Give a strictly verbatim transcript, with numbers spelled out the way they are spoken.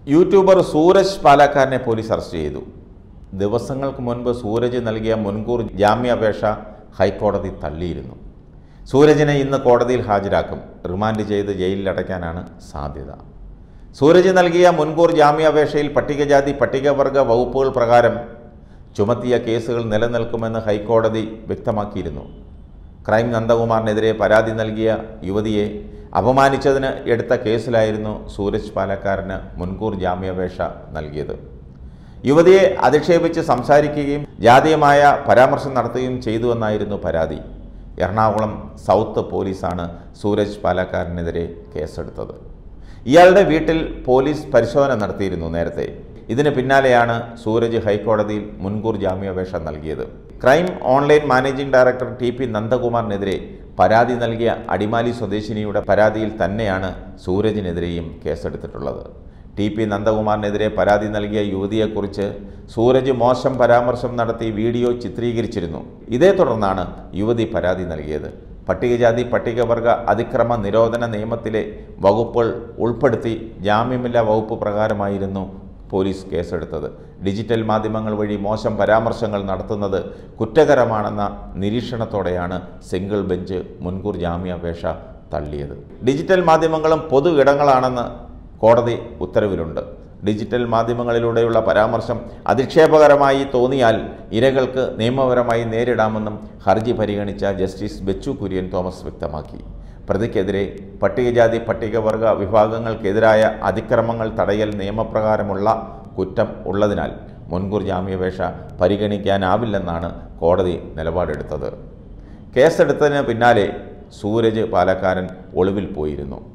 YouTuber Sooraj പാലക്കാരനെ police arrest ചെയ്തു. ദിവസങ്ങൾക്ക് മുൻപ് സൂരജ് നൽകിയ മുൻകൂർ ജാമ്യാപേക്ഷ ഹൈക്കോടതി തള്ളിയിരുന്നു. സൂരജിനെ ഇന്ന് കോടതിയിൽ ഹാജരാക്കും. റിമാൻഡ് ചെയ്ത് ജയിലിൽ അടയ്ക്കാനാണ് സാധ്യത. സൂരജ് നൽകിയ മുൻകൂർ ജാമ്യാപേക്ഷയിൽ പട്ടികജാതി പട്ടികവർഗ വകുപ്പുകൾ പ്രകാരം ചുമത്തിയ കേസുകൾ നിലനിൽക്കുമെന്ന് ഹൈക്കോടതി വ്യക്തമാക്കിയിരുന്നു. ക്രൈം നന്ദകുമാറിനെതിരെ പരാതി നൽകിയ യുവതിയെ അപമാനിച്ചതിന് എടുത്ത കേസിലായിരുന്നു സൂരജ് പാലക്കാരന് മുൻകൂർ ജാമ്യാപേക്ഷ നൽകിയത്. യുവതിയെ അധിക്ഷേപിച്ച് സംസാരിക്കുകയും ജാതീയമായ പരാമർശം നടത്തുകയും ചെയ്തുവെന്നായിരുന്നു പരാതി. എറണാകുളം സൗത്ത് പോലീസാണ് സൂരജ് പാലക്കാരനെതിരെ കേസെടുത്തത്. ഇയാളുടെ വീട്ടിൽ പോലീസ് പരിശോധന നടത്തിയിരുന്നു നേരത്തെ. ഇതിന് പിന്നാലെയാണ് സൂരജ് ഹൈക്കോടതിയിൽ മുൻകൂർ ജാമ്യാപേക്ഷ നൽകിയത്. Crime online managing director T P നന്ദകുമാറിനെതിരെ പരാതി നൽകിയ അടിമാലി സ്വദേശിനിയുടെ പരാതിയിൽ തന്നെയാണ് സൂരജിനെതിരെയും കേസെടുത്തിട്ടുള്ളത്. ടി പി നന്ദകുമാറിനെതിരെ പരാതി നൽകിയ യുവതിയെക്കുറിച്ച് സൂരജ് മോശം പരാമർശം നടത്തി വീഡിയോ ചിത്രീകരിച്ചിരുന്നു. ഇതേ തുടർന്നാണ് യുവതി പരാതി നൽകിയത്. പട്ടികജാതി പട്ടികവർഗ അതിക്രമ നിരോധന നിയമത്തിലെ വകുപ്പുകൾ ഉൾപ്പെടുത്തി ജാമ്യമില്ലാ വകുപ്പ് പ്രകാരമായിരുന്നു പോലീസ് കേസെടുത്തത്. ഡിജിറ്റൽ മാധ്യമങ്ങൾ വഴി മോശം പരാമർശങ്ങൾ നടത്തുന്നത് കുറ്റകരമാണെന്ന നിരീക്ഷണത്തോടെയാണ് സിംഗിൾ ബെഞ്ച് മുൻകൂർ ജാമ്യാപേക്ഷ തള്ളിയത്. ഡിജിറ്റൽ മാധ്യമങ്ങളും പൊതു ഇടങ്ങളാണെന്ന് കോടതി ഉത്തരവിലുണ്ട്. ഡിജിറ്റൽ മാധ്യമങ്ങളിലൂടെയുള്ള പരാമർശം അധിക്ഷേപകരമായി തോന്നിയാൽ ഇരകൾക്ക് നിയമപരമായി നേരിടാമെന്നും ഹർജി പരിഗണിച്ച ജസ്റ്റിസ് ബെച്ചു കുര്യൻ തോമസ് വ്യക്തമാക്കി. പ്രതിക്കെതിരെ പട്ടികജാതി പട്ടികവർഗ വിഭാഗങ്ങൾക്കെതിരായ അതിക്രമങ്ങൾ തടയൽ നിയമപ്രകാരമുള്ള കുറ്റം ഉള്ളതിനാൽ മുൻകൂർ ജാമ്യാപേക്ഷ പരിഗണിക്കാനാവില്ലെന്നാണ് കോടതി നിലപാടെടുത്തത്. കേസെടുത്തതിന് പിന്നാലെ സൂരജ് പാലക്കാരൻ ഒളിവിൽ പോയിരുന്നു.